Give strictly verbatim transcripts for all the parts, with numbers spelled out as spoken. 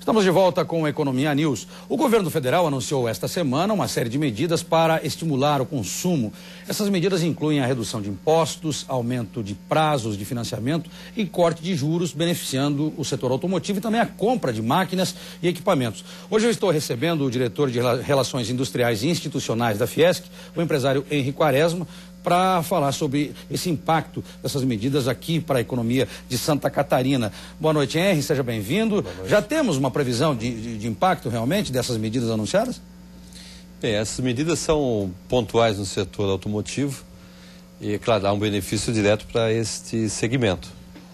Estamos de volta com o Economia News. O governo federal anunciou esta semana uma série de medidas para estimular o consumo. Essas medidas incluem a redução de impostos, aumento de prazos de financiamento e corte de juros, beneficiando o setor automotivo e também a compra de máquinas e equipamentos. Hoje eu estou recebendo o diretor de Relações Industriais e Institucionais da Fiesc, o empresário Henri Quaresma, para falar sobre esse impacto dessas medidas aqui para a economia de Santa Catarina. Boa noite, Henri, seja bem-vindo. Já temos uma previsão de, de, de impacto realmente dessas medidas anunciadas? Bem, essas medidas são pontuais no setor automotivo e, claro, há um benefício direto para este segmento.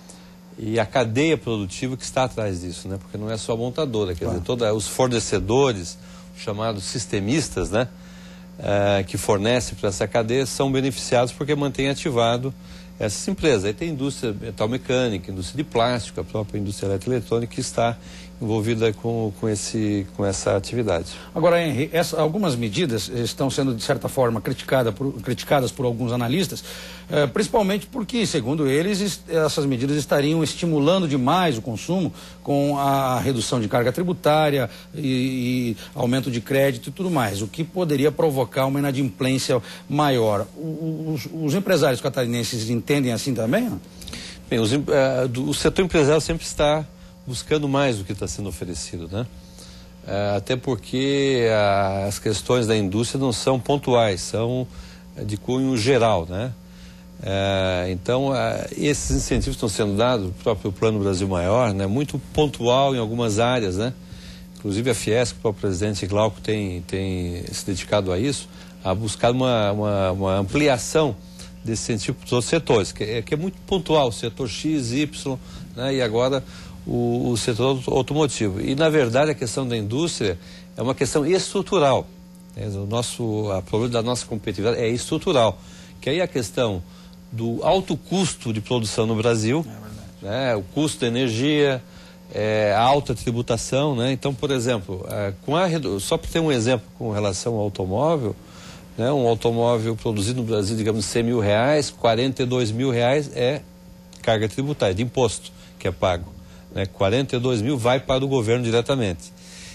E a cadeia produtiva que está atrás disso, né? Porque não é só a montadora, quer claro. dizer, todos os fornecedores, chamados sistemistas, né? Uh, que fornece para essa cadeia são beneficiados porque mantém ativado essas empresas. Aí tem indústria metal mecânica, indústria de plástico, a própria indústria eletroeletrônica que está envolvida com, com, esse, com essa atividade. Agora, Henri, essa, algumas medidas estão sendo, de certa forma, criticada por, criticadas por alguns analistas, eh, principalmente porque, segundo eles, essas medidas estariam estimulando demais o consumo com a redução de carga tributária e, e aumento de crédito e tudo mais, o que poderia provocar uma inadimplência maior. Os, os empresários catarinenses entendem assim também? Não? Bem, os, uh, do, o setor empresarial sempre está buscando mais do que está sendo oferecido, né? Uh, até porque uh, as questões da indústria não são pontuais, são uh, de cunho geral, né? Uh, então, uh, esses incentivos estão sendo dados, o próprio Plano Brasil Maior, né? Muito pontual em algumas áreas, né? Inclusive a Fiesc, o próprio presidente Glauco tem, tem se dedicado a isso, a buscar uma, uma, uma ampliação desse incentivo para os outros setores, que é, que é muito pontual, o setor X, Y, né? E agora o, o setor automotivo. E, na verdade, a questão da indústria é uma questão estrutural. Né? O nosso, a problema da nossa competitividade é estrutural. Que aí a questão do alto custo de produção no Brasil, é né? O custo da energia, é, a alta tributação, né? Então, por exemplo, é, com a, só para ter um exemplo com relação ao automóvel, né? Um automóvel produzido no Brasil, digamos, cem mil reais, quarenta e dois mil reais é carga tributária, de imposto que é pago. Né? quarenta e dois mil vai para o governo diretamente.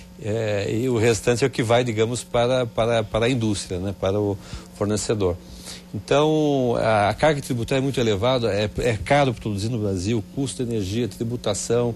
É, e o restante é o que vai, digamos, para, para, para a indústria, né? Para o fornecedor. Então, a, a carga tributária é muito elevada, é, é caro produzir no Brasil, custo de energia, tributação,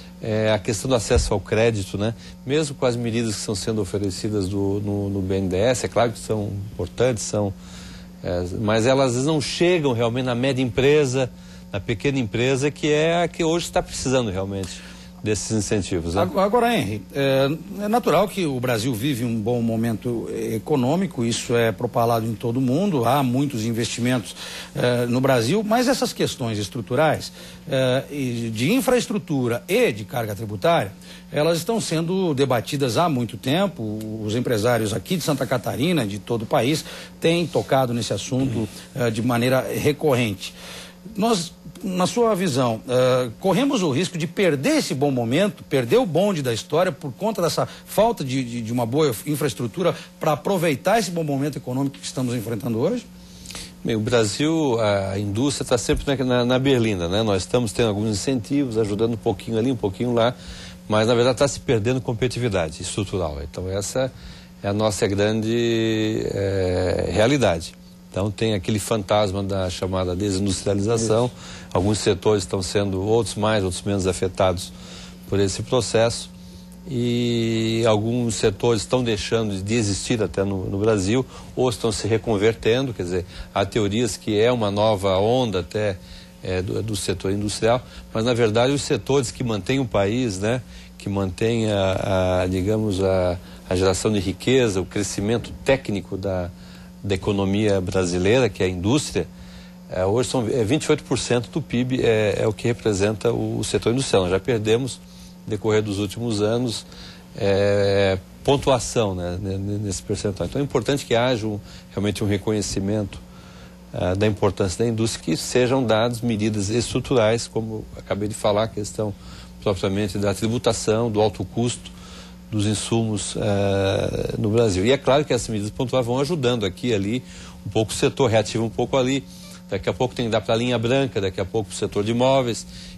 é, a questão do acesso ao crédito, né? Mesmo com as medidas que estão sendo oferecidas do, no, no B N D E S, é claro que são importantes, são, é, mas elas às vezes não chegam realmente na média empresa, na pequena empresa, que é a que hoje está precisando realmente desses incentivos. Né? Agora, Henri, é, é natural que o Brasil vive um bom momento econômico, isso é propalado em todo o mundo, há muitos investimentos é, no Brasil, mas essas questões estruturais, é, de infraestrutura e de carga tributária, elas estão sendo debatidas há muito tempo. Os empresários aqui de Santa Catarina, de todo o país, têm tocado nesse assunto é, de maneira recorrente. Nós, na sua visão, uh, corremos o risco de perder esse bom momento, perder o bonde da história por conta dessa falta de, de, de uma boa infraestrutura para aproveitar esse bom momento econômico que estamos enfrentando hoje? Bem, o Brasil, a indústria está sempre na, na, na berlinda, né? Nós estamos tendo alguns incentivos, ajudando um pouquinho ali, um pouquinho lá, mas na verdade está se perdendo competitividade estrutural. Então essa é a nossa grande é, realidade. Então tem aquele fantasma da chamada desindustrialização. Isso. Alguns setores estão sendo, outros mais, outros menos afetados por esse processo. E alguns setores estão deixando de existir até no, no Brasil, ou estão se reconvertendo, quer dizer, há teorias que é uma nova onda até é, do, do setor industrial, mas na verdade os setores que mantêm o país, né, que mantêm a, a digamos, a, a geração de riqueza, o crescimento técnico da da economia brasileira, que é a indústria, é, hoje são é, vinte e oito por cento do P I B é, é o que representa o, o setor industrial. Nós já perdemos, no decorrer dos últimos anos, é, pontuação, né, nesse percentual. Então é importante que haja um, realmente um reconhecimento uh, da importância da indústria, que sejam dadas medidas estruturais, como acabei de falar, a questão propriamente da tributação, do alto custo dos insumos uh, no Brasil. E é claro que essas medidas pontuais vão ajudando aqui e ali, um pouco o setor, reativa um pouco ali, daqui a pouco tem que dar para a linha branca, daqui a pouco para o setor de imóveis,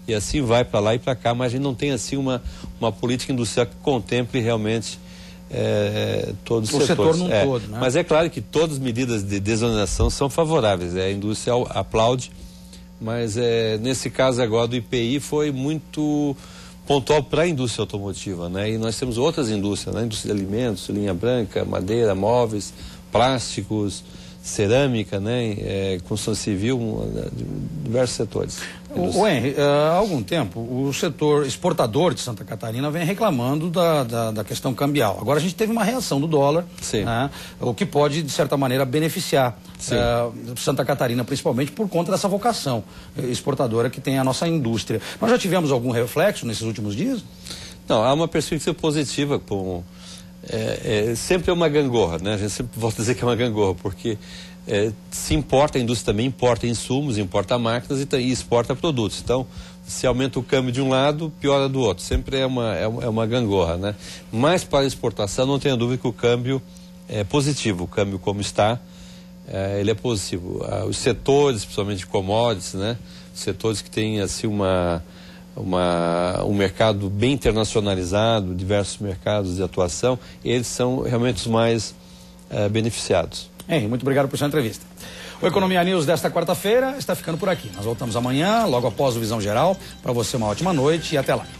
e assim vai para lá e para cá, mas a gente não tem assim uma, uma política industrial que contemple realmente é, todos os o setores. setor num é, todo, né? Mas é claro que todas as medidas de desoneração são favoráveis, é, a indústria aplaude, mas é, nesse caso agora do I P I foi muito pontual para a indústria automotiva, né? E nós temos outras indústrias, né? Indústria de alimentos, linha branca, madeira, móveis, plásticos, cerâmica, né? É, construção civil, diversos setores. O, o Henry, há algum tempo o setor exportador de Santa Catarina vem reclamando da, da, da questão cambial. Agora a gente teve uma reação do dólar, né? O que pode, de certa maneira, beneficiar uh, Santa Catarina, principalmente por conta dessa vocação exportadora que tem a nossa indústria. Nós já tivemos algum reflexo nesses últimos dias? Não, há uma perspectiva positiva com... É, é, sempre é uma gangorra, né? A gente sempre volta a dizer que é uma gangorra, porque é, se importa, a indústria também importa insumos, importa máquinas e, e exporta produtos. Então, se aumenta o câmbio de um lado, piora do outro. Sempre é uma, é uma, é uma gangorra, né? Mas para a exportação, não tenha dúvida que o câmbio é positivo. O câmbio como está, é, ele é positivo. Ah, os setores, principalmente de commodities, né? Os setores que têm assim uma... Uma, um mercado bem internacionalizado, diversos mercados de atuação, eles são realmente os mais uh, beneficiados. Henry, muito obrigado por sua entrevista. O Economia News desta quarta-feira está ficando por aqui. Nós voltamos amanhã, logo após o Visão Geral. Para você, uma ótima noite e até lá.